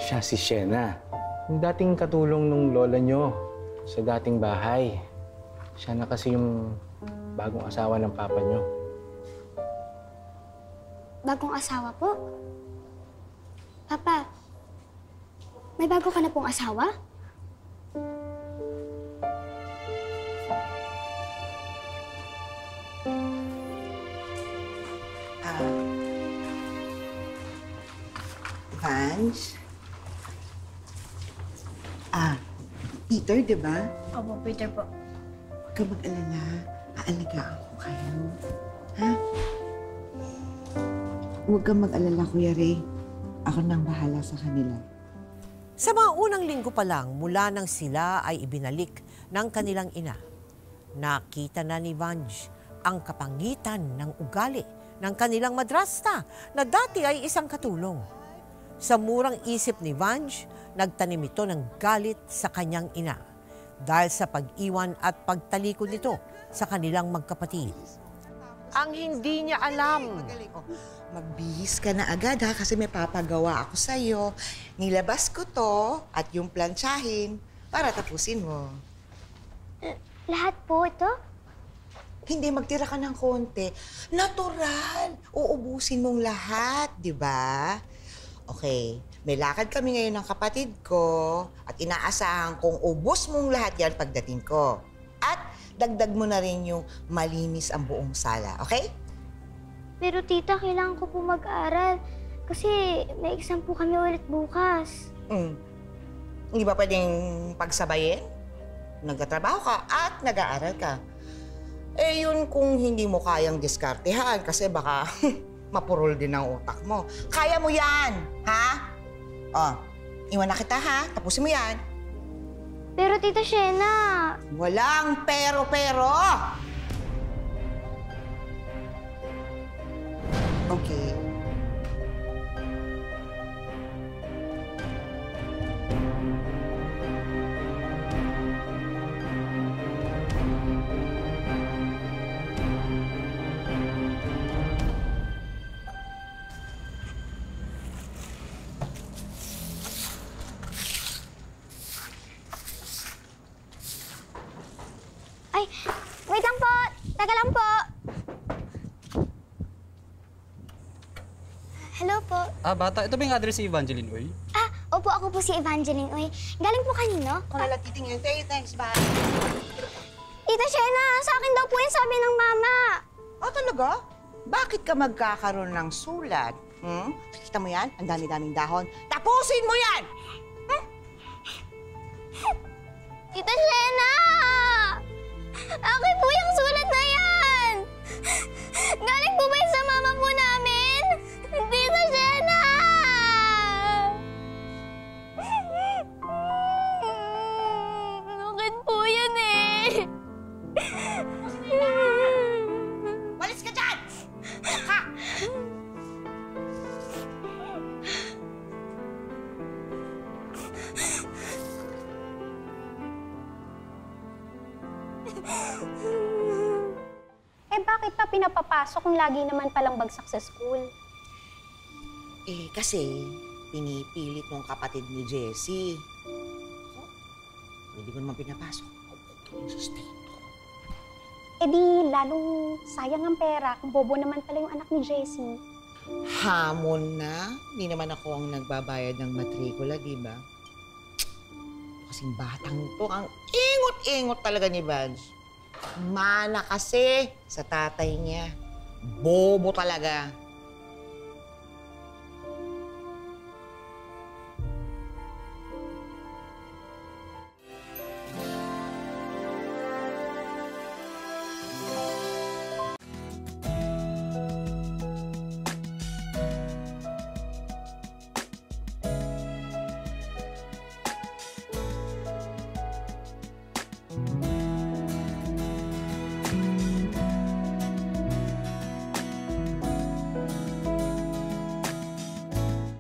Siya si Shena. Yung dating katulong nung lola nyo sa dating bahay. Siya na kasi yung bagong asawa ng papa nyo. Bagong asawa po? Papa, may bago ka na pong asawa? Vance? Peter, di ba? Opo, Peter po. Huwag ka mag-alala. Aalagaan ko kayo. Ha? Huwag kang mag-alala, Kuya Ray. Ako nang bahala sa kanila. Sa mga unang linggo pa lang, mula nang sila ay ibinalik ng kanilang ina, nakita na ni Vange ang kapangitan ng ugali ng kanilang madrasta na dati ay isang katulong. Sa murang isip ni Vange, nagtanim ito ng galit sa kanyang ina dahil sa pag-iwan at pagtalikod nito sa kanilang magkapatid. Ang hindi niya alam. Magbihis ka na agad ha kasi may papagawa ako sa'yo. Nilabas ko to at yung plantsahin para tapusin mo. Lahat po ito? Hindi, magtira ka ng konti. Natural. Uubusin mong lahat, di ba? Okay, may lakad kami ngayon ng kapatid ko at inaasahan kong ubos mong lahat yan pagdating ko. At dagdag mo na rin yung malinis ang buong sala, okay? Pero tita, kailangan ko po mag-aral kasi may exam po kami ulit bukas. Hindi ba pwedeng pagsabayin? Nagtatrabaho ka at nag-aaral ka. Eh yun kung hindi mo kayang diskartehan kasi baka mapurol din ang utak mo. Kaya mo yan, ha? Oh, iwan na kita, ha? Tapusin mo yan. Pero tita Shena... Walang pero-pero! Okay. Ay, wait lang po! Teka lang po! Hello po. Bata, ito ba yung address si Evangeline Uy? Opo, ako po si Evangeline. Uy, galing po kanino? Kung nalang titingin, thanks, bye. Tita Shena, sa akin daw po yung sabi ng mama. Oh, talaga? Bakit ka magkakaroon ng sulat? Kita mo yan? Ang dami-daming dahon. Tapusin mo yan! Tita Shena! Akin po yung sulat na yan! Galing po ba yun sa mama po namin? Tita Shena! Akin po yan eh! Walis ka dyan! Ha! Bakit pa pinapapasok kung lagi naman palang bagsak sa school? Kasi pinipilit ng kapatid ni Jessie. Hindi ko naman pinapasok. Yung sustento. Di lalong sayang ang pera kung bobo naman pala yung anak ni Jessie. Hamon na. Hindi naman ako ang nagbabayad ng matrikula, di ba? Kasing batang to, ang ingot-ingot talaga ni Vance. Mana kasi sa tatay niya. Bobo talaga.